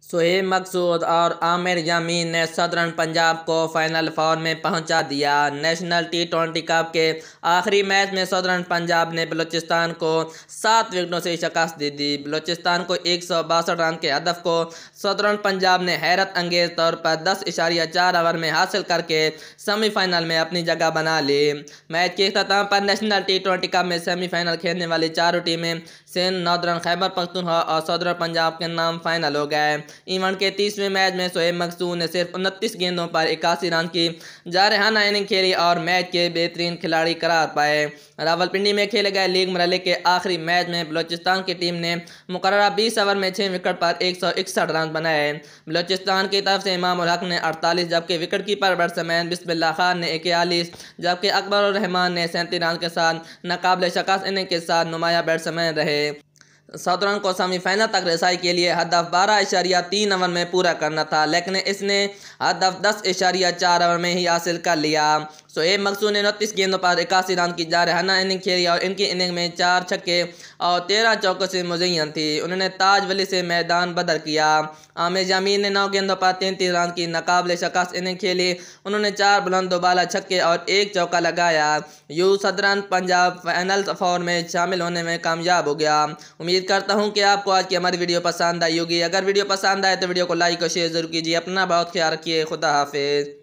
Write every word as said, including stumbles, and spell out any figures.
शोएब मकसूद और आमिर यामीन ने सदर्न पंजाब को फाइनल फोर में पहुंचा दिया। नेशनल टी ट्वेंटी कप के आखिरी मैच में सदर्न पंजाब ने बलूचिस्तान को सात विकेटों से शिकस्त दे दी। बलूचिस्तान को एक सौ बासठ रन के हदफ को सदर्न पंजाब ने हैरत अंगेज तौर पर दस इशारिया चार ओवर में हासिल करके सेमीफाइनल में अपनी जगह बना ली। मैच के अख्ताम पर नेशनल टी ट्वेंटी कप में सेमीफाइनल खेलने वाली चारों टीमें सिंध, नॉर्दर्न खैबर पख्तूनख्वा और सदर्न पंजाब के नाम फाइनल हो गए। इवेंट के तीसवें मैच में शोएब मकसूद ने सिर्फ उनतीस गेंदों पर इक्यासी रन की जारहाना इनिंग खेली और मैच के बेहतरीन खिलाड़ी करार पाए। रावलपिंडी में खेले गए लीग मरहले के आखिरी मैच में बलूचिस्तान की टीम ने मुकर्ररा बीस ओवर में छः विकेट पर एक सौ इकसठ रन बनाए। बलूचिस्तान की तरफ से इमामुल हक ने अड़तालीस जबकि wicket keeper batsman Bismillah Khan ने इक्यालीस जबकि अकबर रहमान ने सैंतीस रन के साथ नाकाबिले शिकस्त इनिंग के साथ नुमाया बैट्समैन रहे। सदर्न को सेमीफाइनल तक रसाई के लिए हदफ बारह इशारिया तीन ओवर में पूरा करना था, लेकिन इसने हदफ दस इशारिया चार ओवर में ही हासिल कर लिया। शोएब मकसूद ने उनतीस गेंदों पर इक्यासी रन की जारहाना इनिंग खेली और इनकी इनिंग में चार छक्के और तेरह चौकों से मुज़य्यन थी। उन्होंने ताज वली से मैदान बदर किया। आमिर यामीन ने नौ गेंदों पर तैंतीस रन की नाकाबिले शिकस्त इनिंग खेली। उन्होंने चार बुलंदोबाला छक्के और एक चौका लगाया। यू सदर्न पंजाब फाइनल फोर में शामिल होने में कामयाब हो गया। उम्मीद करता हूँ कि आपको आज की हमारी वीडियो पसंद आई होगी। अगर वीडियो पसंद आए तो वीडियो को लाइक और शेयर जरूर कीजिए। अपना बहुत ख्याल रखिए। खुदा हाफिज़।